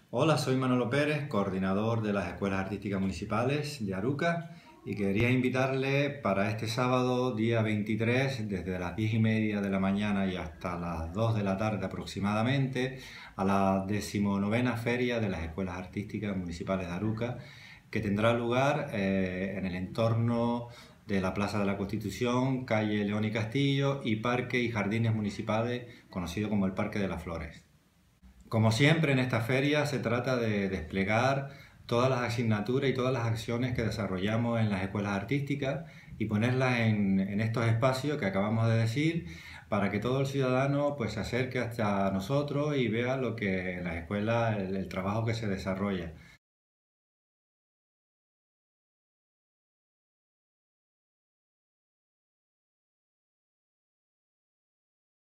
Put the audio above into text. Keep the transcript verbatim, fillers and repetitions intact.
Hola, soy Manolo Pérez, coordinador de las Escuelas Artísticas Municipales de Aruca y quería invitarle para este sábado, día veintitrés, desde las diez y media de la mañana y hasta las dos de la tarde aproximadamente, a la decimonovena Feria de las Escuelas Artísticas Municipales de Aruca, que tendrá lugar eh, en el entorno de la Plaza de la Constitución, calle León y Castillo y Parque y Jardines Municipales, conocido como el Parque de las Flores. Como siempre en esta feria se trata de desplegar todas las asignaturas y todas las acciones que desarrollamos en las escuelas artísticas y ponerlas en, en estos espacios que acabamos de decir para que todo el ciudadano pues, se acerque hasta nosotros y vea lo que en las escuelas, el, el trabajo que se desarrolla.